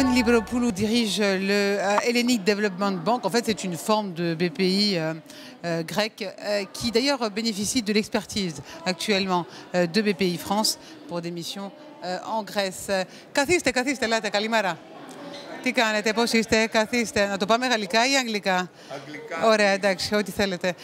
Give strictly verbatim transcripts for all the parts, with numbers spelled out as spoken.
Antigone Liberapoulou dirige le euh, Hellenic Development Bank. En fait, c'est une forme de B P I euh, euh, grec euh, qui d'ailleurs bénéficie de l'expertise actuellement euh, de B P I France pour des missions euh, en Grèce. Καθίστε, καθίστε, ελάτε, καλημέρα. Τι κάνετε, πώς είστε, καθίστε. Να το πάμε γαλλικά ή αγγλικά? Αγγλικά. Ωραία, εντάξει, ό,τι θέλετε.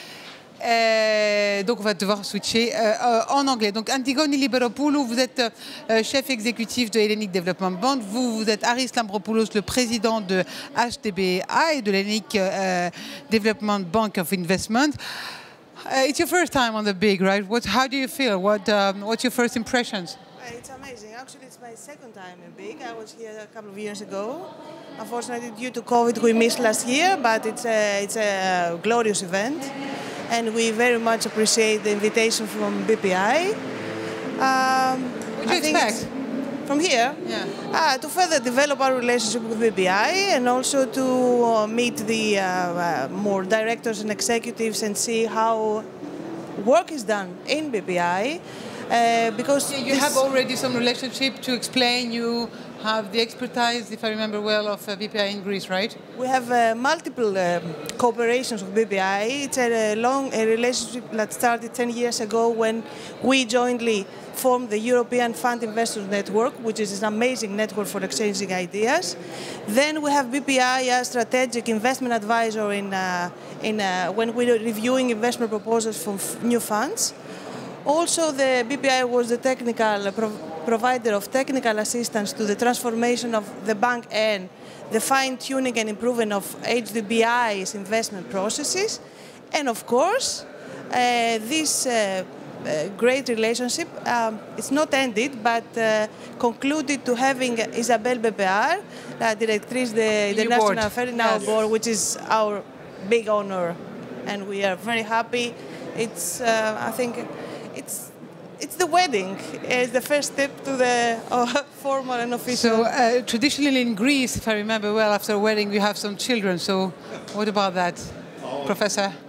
Euh, donc on va devoir switcher euh, en anglais. Donc Antigone Liberapoulou, vous êtes euh, chef exécutif de Hellenic Development Bank. Vous, vous êtes Aris Lambropoulos, le président de H D B A et de l'Hellenic uh, Development Bank of Investment. Uh, it's your first time on the big, right? What, how do you feel? What, um, what's your first impressions? It's amazing. Actually, it's my second time in Big. I was here a couple of years ago. Unfortunately, due to COVID, we missed last year, but it's a, it's a glorious event. And we very much appreciate the invitation from B P I. Um, what do you expect? From here? Yeah. Uh, to further develop our relationship with B P I and also to uh, meet the uh, uh, more directors and executives and see how work is done in B P I. Uh, because yeah, you have already some relationship to explain. You have the expertise, if I remember well, of uh, B P I in Greece, right? We have uh, multiple um, cooperations with B P I. It's a long a relationship that started ten years ago when we jointly formed the European Fund Investors Network, which is an amazing network for exchanging ideas. Then we have B P I as strategic investment advisor in, uh, in, uh, when we were reviewing investment proposals for new funds. Also, the B P I was the technical pro provider of technical assistance to the transformation of the bank and the fine-tuning and improvement of H D B I's investment processes. And of course, uh, this uh, uh, great relationship, um, it's not ended, but uh, concluded to having Isabelle Beppear, la directrice de, de National Affairs in our board, which is our big honor. And we are very happy. It's, uh, I think, It's, it's the wedding. It's the first step to the uh, formal and official. So uh, traditionally in Greece, if I remember well, after a wedding you have some children. So what about that, oh, Professor? Uh,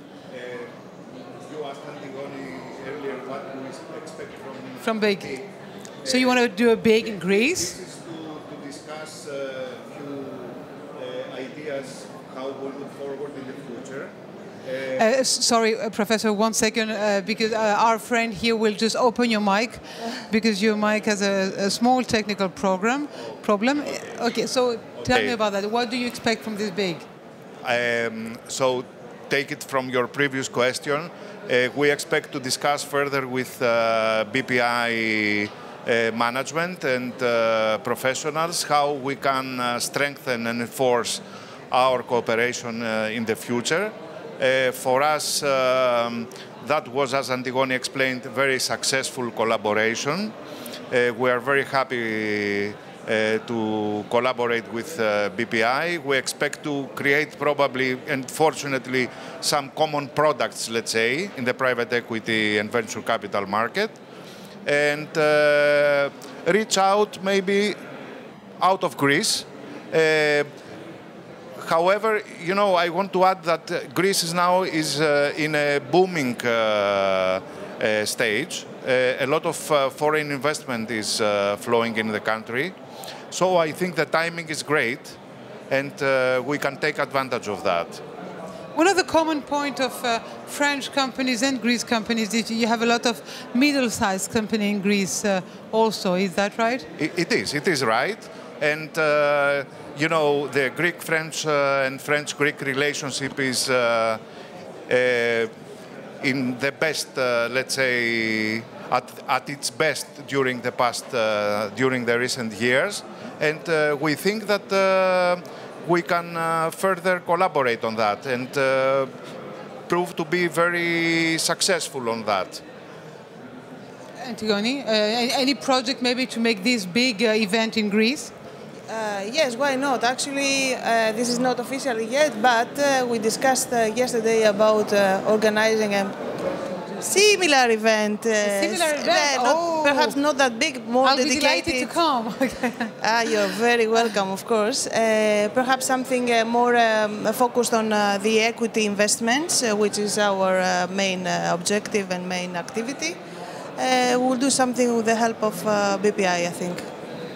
you asked Antigone earlier what we expect from from big. big. So you want to do a big in Greece? This is to, to discuss a uh, few uh, ideas how we look forward in the future. Uh, sorry, uh, Professor, one second, uh, because uh, our friend here will just open your mic, because your mic has a, a small technical program problem. Okay, so tell okay. me about that. What do you expect from this big? Um, so take it from your previous question. Uh, we expect to discuss further with uh, B P I uh, management and uh, professionals how we can uh, strengthen and enforce our cooperation uh, in the future. Uh, for us, um, that was, as Antigone explained, a very successful collaboration. Uh, we are very happy uh, to collaborate with uh, B P I. We expect to create probably, and fortunately, some common products, let's say, in the private equity and venture capital market. And uh, reach out maybe out of Greece. Uh, However, you know, I want to add that uh, Greece is now is uh, in a booming uh, uh, stage. Uh, a lot of uh, foreign investment is uh, flowing in the country. So I think the timing is great, and uh, we can take advantage of that. One of the common points of uh, French companies and Greece companies is you have a lot of middle-sized companies in Greece uh, also. Is that right? It, it is. It is right. And, uh, you know, the Greek-French uh, and French-Greek relationship is uh, uh, in the best, uh, let's say, at, at its best during the past, uh, during the recent years. And uh, we think that uh, we can uh, further collaborate on that and uh, prove to be very successful on that. Antigone, uh, any project maybe to make this big uh, event in Greece? Uh, yes, why not? Actually, uh, this is not official yet, but uh, we discussed uh, yesterday about uh, organizing a similar event. Uh, a similar event? Uh, not, oh. Perhaps not that big, more I'll dedicated. I'll be delighted to come. Ah, you're very welcome, of course. Uh, perhaps something uh, more um, focused on uh, the equity investments, uh, which is our uh, main uh, objective and main activity. Uh, we'll do something with the help of uh, B P I, I think.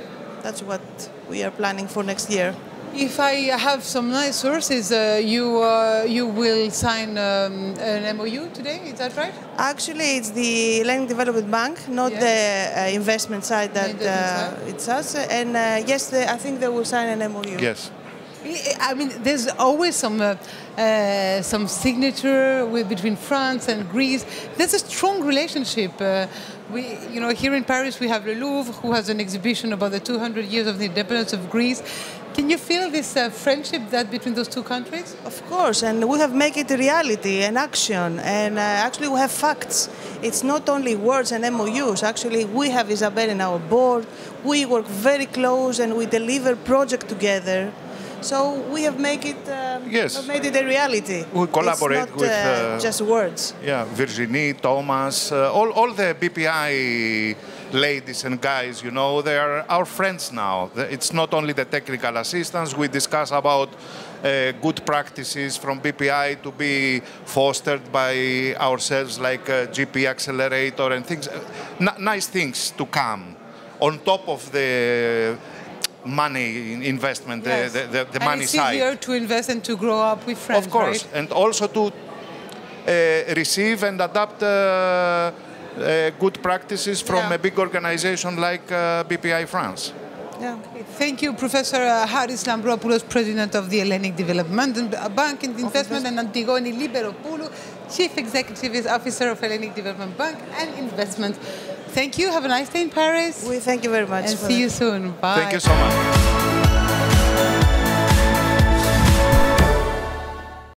that's what we are planning for next year. If I have some nice sources, uh, you uh, you will sign um, an M O U today, is that right? Actually, it's the Hellenic Development Bank, not Yeah. the uh, investment side that investment uh, it's us. And uh, yes, the, I think they will sign an M O U. Yes. I mean, there's always some uh, uh, some signature with, between France and Greece. There's a strong relationship. Uh, we, you know, here in Paris we have Le Louvre, who has an exhibition about the two hundred years of the independence of Greece. Can you feel this uh, friendship that between those two countries? Of course, and we have made it a reality, an action, and uh, actually we have facts. It's not only words and M O Us. Actually, we have Isabel in our board. We work very close and we deliver project together. So we have made it, um, Yes. have made it a reality. We collaborate it's not, with, uh, uh, just words. Yeah, Virginie, Thomas, uh, all, all the B P I ladies and guys, you know, they are our friends now. It's not only the technical assistance. We discuss about uh, good practices from B P I to be fostered by ourselves, like uh, G P Accelerator and things, N nice things to come on top of the money investment, Yes. the, the, the and money it's side. easier to invest and to grow up with friends, Of course, right? and also to uh, receive and adapt uh, uh, good practices from Yeah. a big organization like uh, B P I France. Yeah. Thank you, Professor uh, Haris Lambropoulos, President of the Hellenic Development Bank and Investment, and Antigone Liberopoulou, Chief Executive Officer of Hellenic Development Bank and Investment. Thank you. Have a nice day in Paris. We thank you very much. And for see that. you soon. Bye. Thank you so much.